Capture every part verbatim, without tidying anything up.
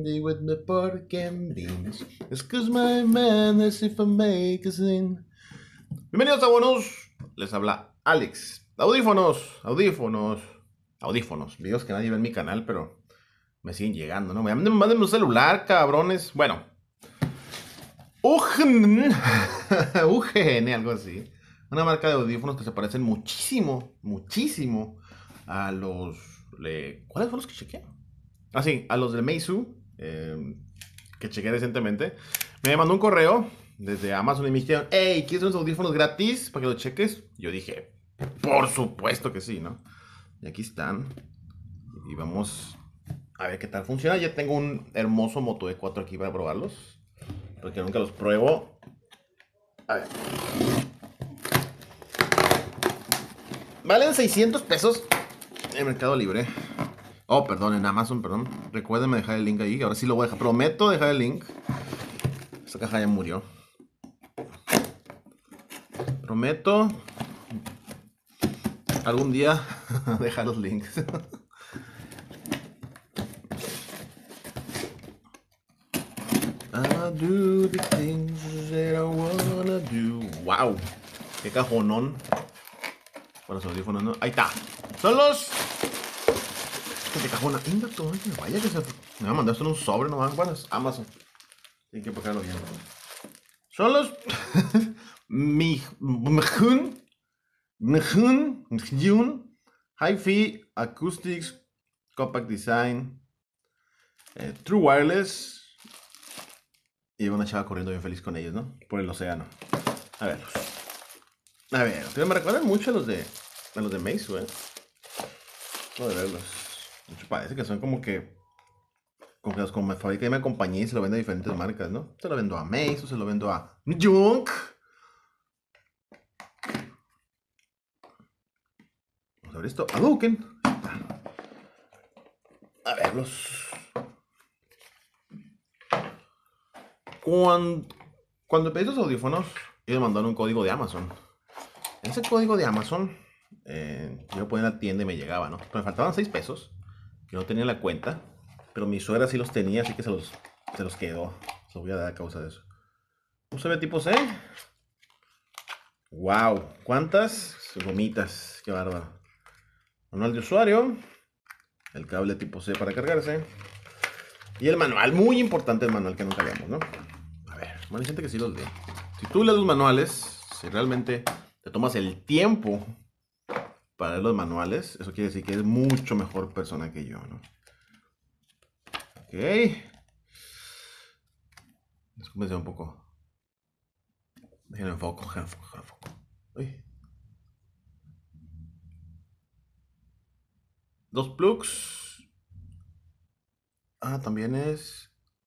Dígame por qué brindas. Excuse my manners if I make a sin. Bienvenidos a Bonus. Les habla Alex. Audífonos, audífonos, audífonos. Videos que nadie ve en mi canal, pero me siguen llegando, ¿no? Mándenme, mándenme un celular, cabrones. Bueno. U G N, U G N, algo así. Una marca de audífonos que se parecen muchísimo, muchísimo a los... Le... ¿Cuáles fueron los que chequeé? Ah, sí, a los de Meizu, eh, que chequeé recientemente. Me mandó un correo desde Amazon y me dijeron, hey, ¿quieres unos audífonos gratis para que los cheques? Yo dije, por supuesto que sí, ¿no? Y aquí están. Y vamos a ver qué tal funciona. Ya tengo un hermoso Moto E cuatro aquí para probarlos, porque nunca los pruebo. A ver. Valen seiscientos pesos en Mercado Libre. Oh, perdón, en Amazon, perdón. Recuérdenme dejar el link ahí. Ahora sí lo voy a dejar. Prometo dejar el link. Esta caja ya murió. Prometo algún día dejar los links. I do the things that I wanna do. Wow. Qué cajonón. Para los audífonos, ¿no? Ahí está. Son los... ¿Qué cajona? Vaya que se... Me va a mandar esto en un sobre nomás. Bueno, es Amazon. Tienen que pagarlo bien. Son los... Mihun. Mihun. Mihun. Hi-Fi Acoustics Compact Design. Eh, True Wireless. Y una chava corriendo bien feliz con ellos, ¿no? Por el océano. A ver. A ver. Ustedes me recuerdan mucho a los de... A los de Meizu, ¿eh? No de verlos. Mucho parece que son como que... Como que los como me fabrica una compañía y se lo vende a diferentes marcas, ¿no? Se lo vendo a Meizu, se lo vendo a Junk. Vamos a ver esto. A Duken. A verlos. Cuando, cuando pedí los audífonos, ellos mandaron un código de Amazon. Ese código de Amazon, eh, yo lo ponía en la tienda y me llegaba, ¿no? Pero me faltaban seis pesos, que no tenía en la cuenta. Pero mi suegra sí los tenía, así que se los, se los quedó. Se los voy a dar a causa de eso. U S B tipo C. ¡Wow! ¿Cuántas gomitas? ¡Qué bárbaro! Manual de usuario. El cable tipo C para cargarse. Y el manual, muy importante el manual que nunca leemos, ¿no? A ver, bueno, hay gente que sí los lee. Si tú lees los manuales, si realmente te tomas el tiempo para leer los manuales, eso quiere decir que eres mucho mejor persona que yo, ¿no? Ok. Descúmense un poco. Déjenme enfoco, déjenme enfoco, déjenme enfoco. Uy. Dos plugs. Ah, también es...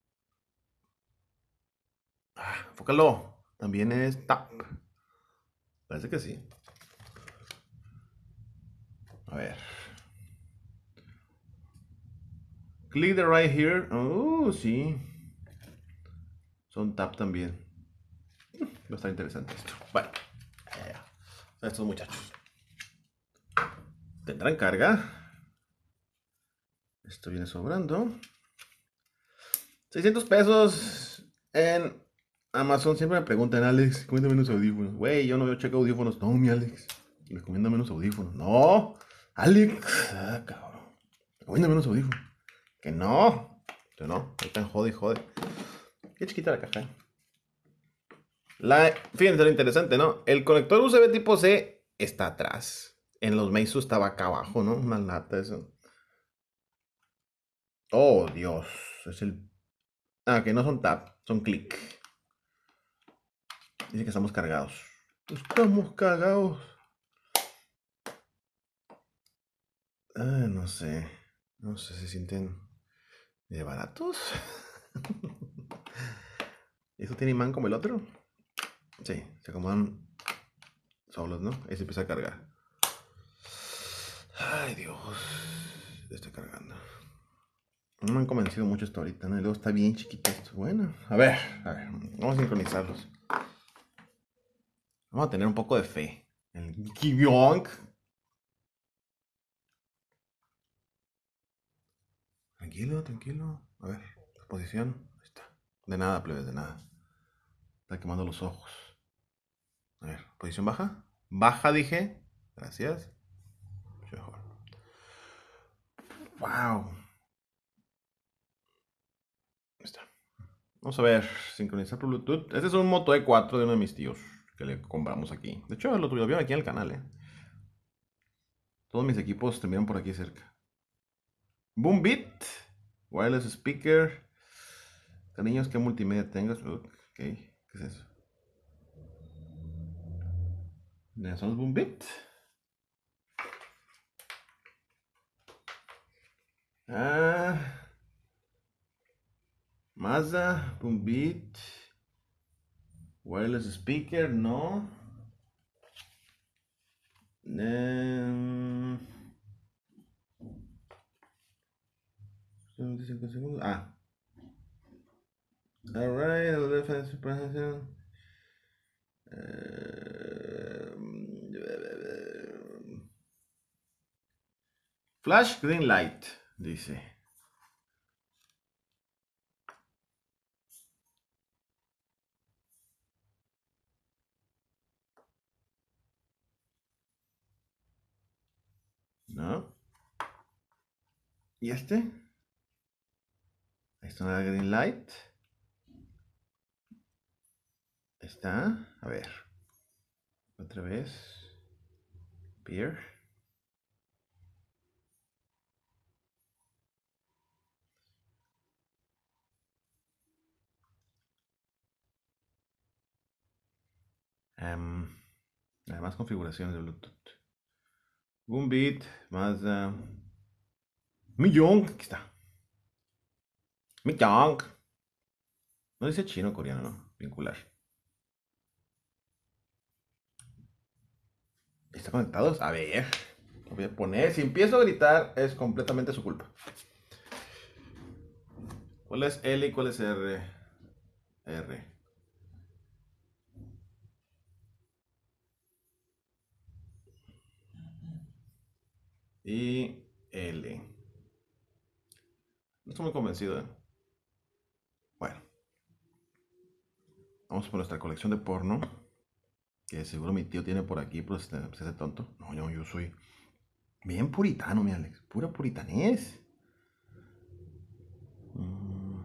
Ah, enfócalo. También es tap. Parece que sí. A ver. Click the right here. Oh, sí. Son tap también. Va a estar interesante esto. Bueno. Estos muchachos. ¿Tendrán carga? Esto viene sobrando. seiscientos pesos en Amazon. Siempre me preguntan, Alex, recomiéndame unos audífonos. Güey, yo no veo checo audífonos. No, mi Alex. Recomiéndame unos audífonos. No, Alex. Ah, cabrón. Recomiéndame unos audífonos. Que no. Que no. Ahí están jode y jode. Qué chiquita la caja. La, fíjense lo interesante, ¿no? El conector U S B tipo C está atrás. En los Meizu estaba acá abajo, ¿no? Una lata eso. Oh, Dios. Es el... Ah, que no son tap, son click. Dice que estamos cargados. Estamos cargados. Ah, no sé. No sé, se sienten de baratos. ¿Eso tiene imán como el otro? Sí, se acomodan solos, ¿no? Ahí se empieza a cargar. Ay, Dios. Estoy cargando. No me han convencido mucho esto ahorita, ¿no? Y luego está bien chiquito esto. Bueno, a ver, a ver. Vamos a sincronizarlos. Vamos a tener un poco de fe. El Kibionk. Tranquilo, tranquilo. A ver, posición. Ahí está. De nada, plebes, de nada. Está quemando los ojos. A ver, posición baja. Baja, dije. Gracias. Mejor. Wow. Ahí está. Vamos a ver. Sincronizar por Bluetooth. Este es un Moto E cuatro de uno de mis tíos que le compramos aquí. De hecho, lo tuvieron aquí en el canal, eh. Todos mis equipos terminan por aquí cerca. Boom Beat. Wireless speaker. Cariños, ¿qué multimedia tengas? Ok, ¿qué es eso? ¿Son los Boom Beat? Ah. Mazda, Boom Beat. Wireless speaker, no. Um, veinticinco segundos. Ah. Alright, the defense suppression. Flash green light, dice. ¿No? ¿Y este? Ahí está la green light. Está. A ver. Otra vez. Beer. Um, más configuraciones de Bluetooth. Boom Beat. Mazda. Millón. Aquí está. Millón. No dice chino o coreano, ¿no? Vincular. ¿Está conectados? A ver. Lo voy a poner. Si empiezo a gritar, es completamente su culpa. ¿Cuál es L y cuál es R? R. Y L. No estoy muy convencido, ¿eh? Bueno. Vamos por nuestra colección de porno. Que seguro mi tío tiene por aquí, pues se hace tonto. No, yo, yo soy bien puritano, mi Alex. Pura puritanés. Mm.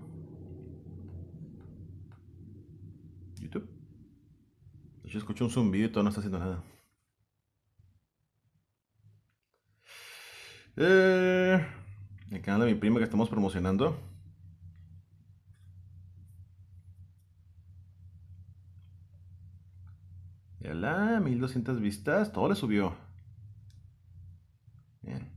YouTube. Yo escucho un zumbido y todo no está haciendo nada. Eh, el canal de mi prima que estamos promocionando. Ya la mil doscientas vistas. Todo le subió. Bien.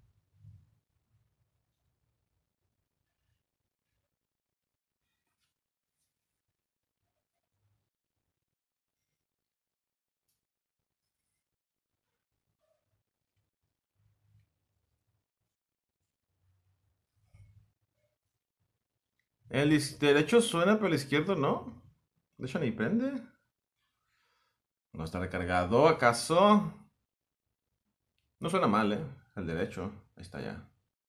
El derecho suena, pero el izquierdo no. De hecho, ni prende. No está recargado, ¿acaso? No suena mal, ¿eh? El derecho. Ahí está ya.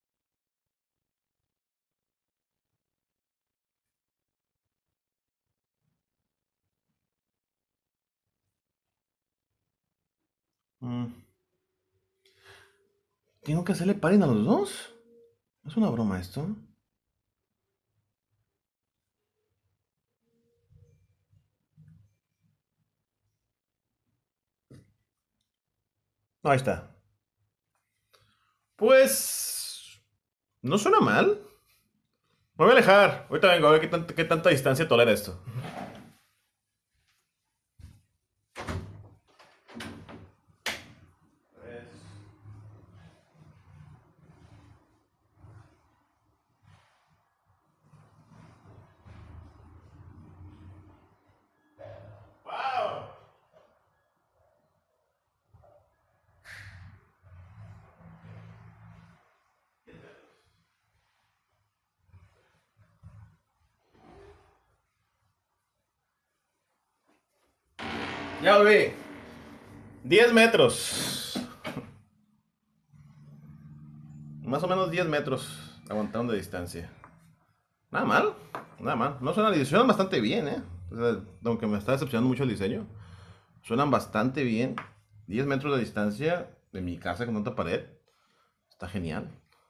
Mm. ¿Tengo que hacerle paring a los dos? ¿Es una broma esto? Ahí está. Pues... no suena mal. Me voy a alejar. Ahorita vengo a ver qué, tant qué tanta distancia tolera esto. Ya volví. diez metros. Más o menos diez metros aguantaron de distancia. Nada mal, nada mal. No suenan, suenan bastante bien, ¿eh? O sea, aunque me está decepcionando mucho el diseño, suenan bastante bien. diez metros de distancia de mi casa con otra pared. Está genial.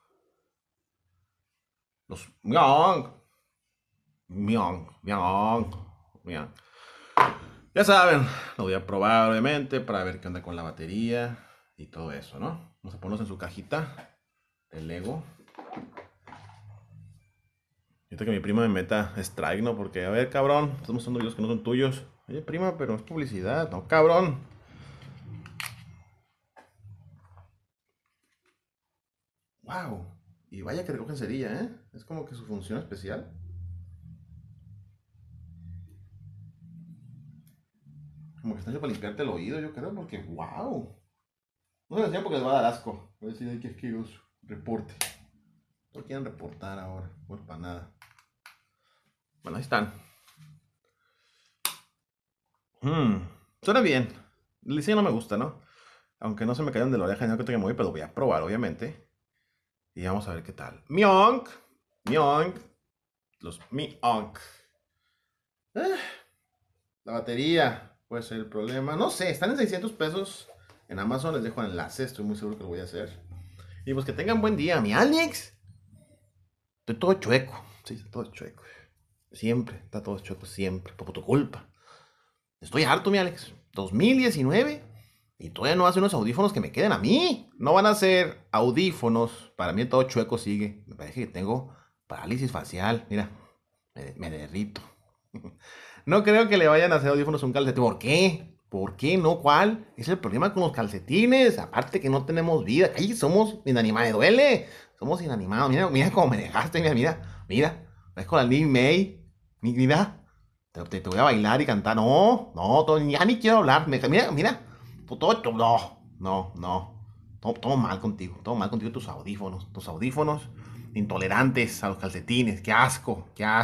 Los Myong, Myong, Myong, Myong. Ya saben, lo voy a probar obviamente para ver qué onda con la batería y todo eso, ¿no? Vamos a ponernos en su cajita de Lego. Ahorita que mi prima me meta strike, ¿no? Porque, a ver, cabrón, estás mostrando videos que no son tuyos. Oye, prima, pero es publicidad, ¿no, cabrón? Wow. Y vaya que recogen cerilla, ¿eh? Es como que su función especial. Como que está hecho para limpiarte el oído, yo creo, porque wow. No se lo enseñan porque les va a dar asco. Voy a decir, ay, qué asqueroso. Reporte. No quieren reportar ahora. Bueno, para nada. Bueno, ahí están. Mmm. Suena bien. El diseño no me gusta, ¿no? Aunque no se me caigan de la oreja, no creo que me voy, pero lo voy a probar, obviamente. Y vamos a ver qué tal. Myonk. Myonk. Los Myonk. Eh, la batería puede ser el problema. No sé, están en seiscientos pesos. En Amazon les dejo el enlace. Estoy muy seguro que lo voy a hacer. Y pues que tengan buen día. Mi Alex. Estoy todo chueco. Sí, estoy todo chueco. Siempre. Está todo chueco, siempre. Por tu culpa. Estoy harto, mi Alex. dos mil diecinueve. Y todavía no hace unos audífonos que me queden a mí. No van a ser audífonos. Para mí todo chueco sigue. Me parece que tengo parálisis facial. Mira, me, me derrito. No creo que le vayan a hacer audífonos a un calcetín. ¿Por qué? ¿Por qué no? ¿Cuál? Es el problema con los calcetines. Aparte que no tenemos vida. Ay, somos inanimados. Me duele. Somos inanimados. Mira, mira cómo me dejaste. Mira, mira. Mira. Es con la Lin May. Mira. Te, te, te voy a bailar y cantar. No, no, todo, ya ni quiero hablar. Me, mira, mira. Todo, todo, no, no, no. Todo, todo mal contigo. Todo mal contigo. Tus audífonos. Tus audífonos intolerantes a los calcetines. Qué asco. Qué asco.